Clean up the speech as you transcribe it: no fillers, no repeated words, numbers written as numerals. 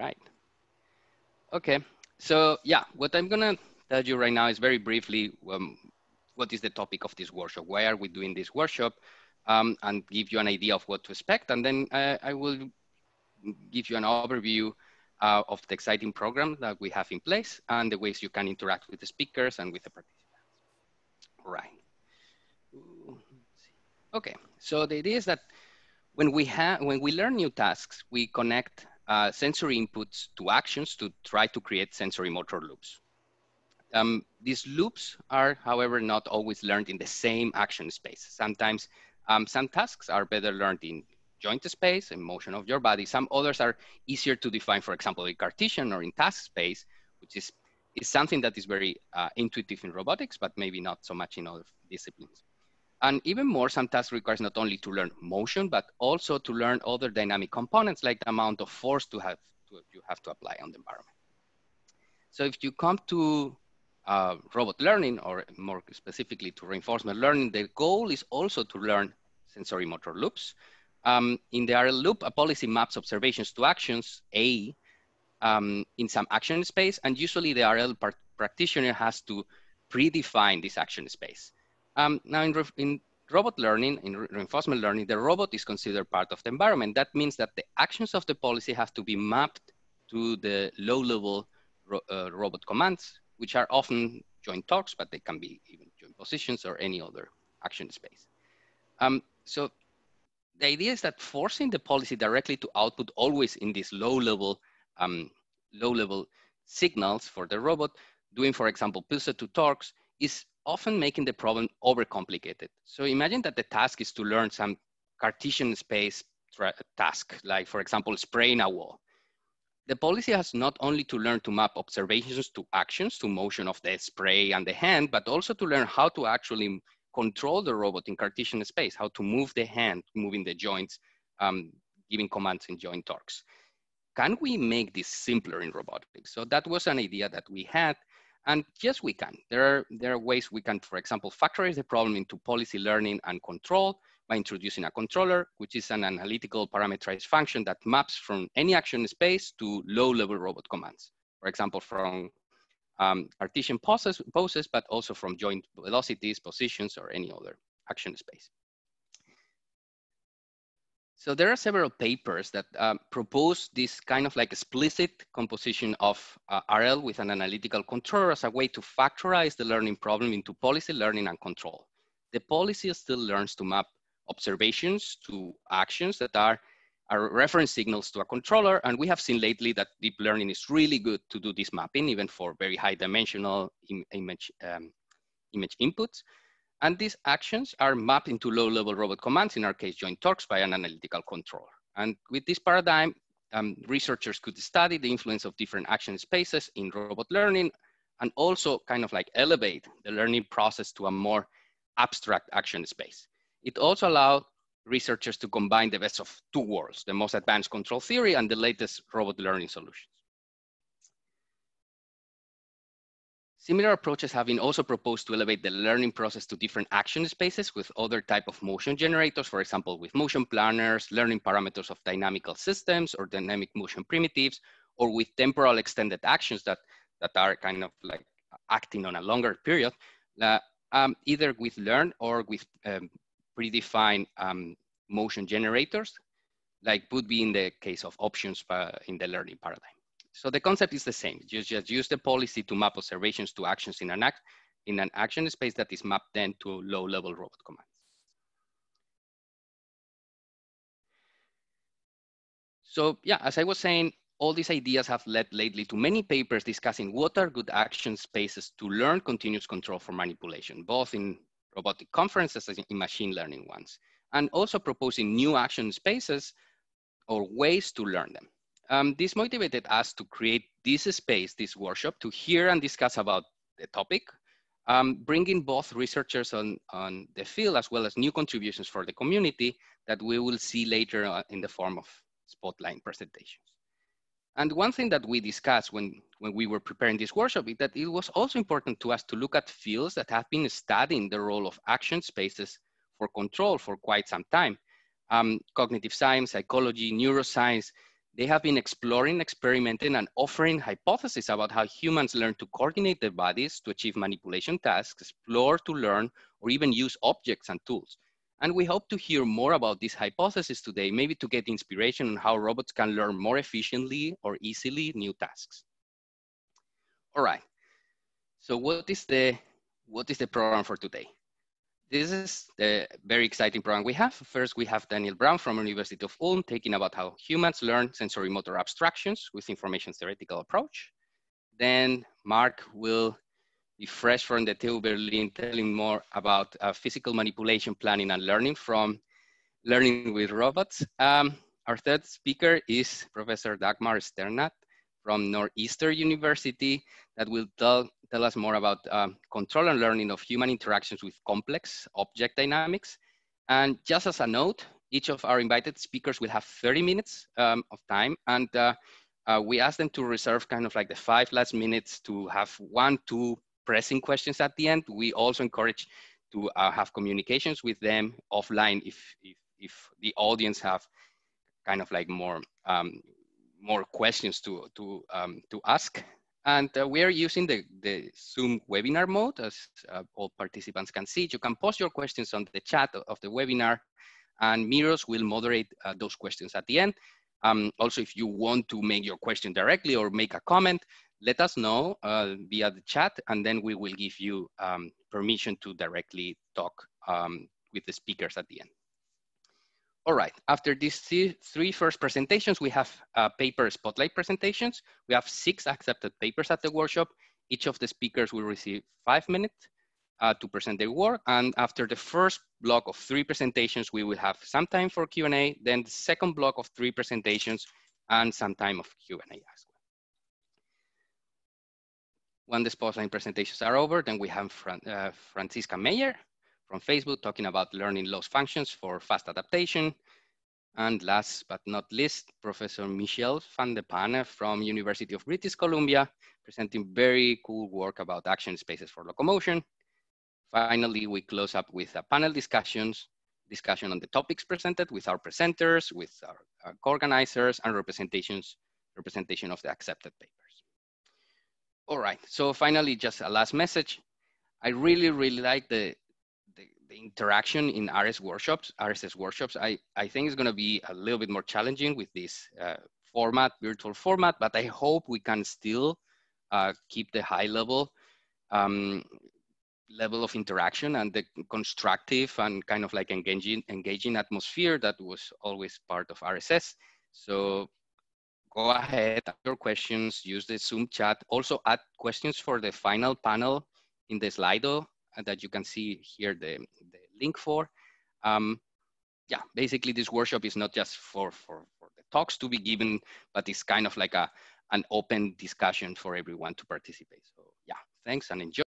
right. Okay, so yeah, what I'm gonna tell you right now is very briefly what is the topic of this workshop? Why are we doing this workshop? And give you an idea of what to expect. And then I will give you an overview of the exciting program that we have in place and the ways you can interact with the speakers and with the participants. Right. Okay, so the idea is that when we learn new tasks, we connect sensory inputs to actions to try to create sensory motor loops. These loops are, however, not always learned in the same action space. Sometimes some tasks are better learned in joint space and motion of your body. Some others are easier to define, for example, in Cartesian or in task space, which is something that is very intuitive in robotics, but maybe not so much in other disciplines. And even more, some tasks requires not only to learn motion, but also to learn other dynamic components like the amount of force you have to apply on the environment. So if you come to robot learning, or more specifically to reinforcement learning, the goal is also to learn sensory motor loops. In the RL loop, a policy maps observations to actions, A, in some action space, and usually the RL practitioner has to predefine this action space. Now in robot learning, in reinforcement learning, the robot is considered part of the environment. That means that the actions of the policy have to be mapped to the low-level robot commands, which are often joint torques, but they can be even joint positions or any other action space. So the idea is that forcing the policy directly to output always in these low-level signals for the robot, doing, for example, pulse to torques, is often making the problem overcomplicated. So imagine that the task is to learn some Cartesian space task, like, for example, spraying a wall. The policy has not only to learn to map observations to actions, to motion of the spray and the hand, but also to learn how to actually control the robot in Cartesian space, how to move the hand, moving the joints, giving commands in joint torques. Can we make this simpler in robotics? So that was an idea that we had. And yes, we can. There are ways we can, for example, factorize the problem into policy learning and control by introducing a controller, which is an analytical parameterized function that maps from any action space to low-level robot commands. For example, from Cartesian poses, but also from joint velocities, positions, or any other action space. So there are several papers that propose this kind of like explicit composition of RL with an analytical controller as a way to factorize the learning problem into policy learning and control. The policy still learns to map observations to actions that are reference signals to a controller. And we have seen lately that deep learning is really good to do this mapping, even for very high dimensional image inputs. And these actions are mapped into low-level robot commands, in our case, joint torques, by an analytical controller. And with this paradigm, researchers could study the influence of different action spaces in robot learning, and also kind of like elevate the learning process to a more abstract action space. It also allowed researchers to combine the best of two worlds, the most advanced control theory and the latest robot learning solutions. Similar approaches have been also proposed to elevate the learning process to different action spaces with other type of motion generators, for example, with motion planners, learning parameters of dynamical systems or dynamic motion primitives, or with temporal extended actions that are kind of like acting on a longer period, either with learn or with predefined motion generators, like would be in the case of options in the learning paradigm. So the concept is the same. You just use the policy to map observations to actions in an action space that is mapped then to low-level robot commands. So yeah, as I was saying, all these ideas have led lately to many papers discussing what are good action spaces to learn continuous control for manipulation, both in robotic conferences and in machine learning ones, and also proposing new action spaces or ways to learn them. This motivated us to create this space, this workshop, to hear and discuss about the topic, bringing both researchers on the field as well as new contributions for the community that we will see later in the form of spotlight presentations. And one thing that we discussed when we were preparing this workshop is that it was also important to us to look at fields that have been studying the role of action spaces for control for quite some time. Cognitive science, psychology, neuroscience, They have been exploring, experimenting, and offering hypotheses about how humans learn to coordinate their bodies to achieve manipulation tasks, explore to learn, or even use objects and tools. And we hope to hear more about these hypotheses today, maybe to get inspiration on how robots can learn more efficiently or easily new tasks. All right, so what is the program for today? This is the very exciting program we have. First, we have Daniel Brown from University of Ulm taking about how humans learn sensory motor abstractions with information theoretical approach. Then Mark will be fresh from the TU Berlin telling more about physical manipulation planning and learning from learning with robots. Our third speaker is Professor Dagmar Sternat from Northeastern University that will tell us more about control and learning of human interactions with complex object dynamics. And just as a note, each of our invited speakers will have 30 minutes of time. And we ask them to reserve kind of like the 5 last minutes to have 1-2 pressing questions at the end. We also encourage to have communications with them offline if the audience have kind of like more questions to ask. And we are using the Zoom webinar mode, as all participants can see. You can post your questions on the chat of the webinar, and Miros will moderate those questions at the end. Also, if you want to make your question directly or make a comment, let us know via the chat, and then we will give you permission to directly talk with the speakers at the end. All right, after these three first presentations, we have paper spotlight presentations. We have 6 accepted papers at the workshop. Each of the speakers will receive 5 minutes to present their work. And after the first block of 3 presentations, we will have some time for Q&A, then the second block of 3 presentations and some time of Q&A as well. When the spotlight presentations are over, then we have Franziska Meyer from Facebook talking about learning loss functions for fast adaptation. And last but not least, Professor Michel van de Pane from University of British Columbia, presenting very cool work about action spaces for locomotion. Finally, we close up with a panel discussion on the topics presented with our presenters, with our co-organizers, and representation of the accepted papers. All right, so finally, just a last message. I really like the interaction in RSS workshops. I think it's going to be a little bit more challenging with this virtual format, but I hope we can still keep the high level of interaction and the constructive and kind of like engaging atmosphere that was always part of RSS. So go ahead, ask your questions, use the Zoom chat. Also add questions for the final panel in the Slido that you can see here the link for. Yeah, basically this workshop is not just for the talks to be given, but it's kind of like an open discussion for everyone to participate. So yeah, thanks and enjoy.